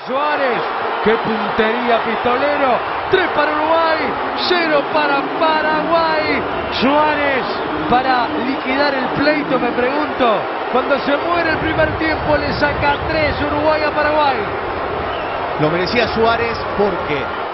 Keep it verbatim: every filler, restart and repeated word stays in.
Suárez. ¡Qué puntería, pistolero! tres para Uruguay, cero para Paraguay. Suárez para liquidar el pleito, me pregunto. Cuando se muere el primer tiempo le saca tres Uruguay a Paraguay. Lo merecía Suárez porque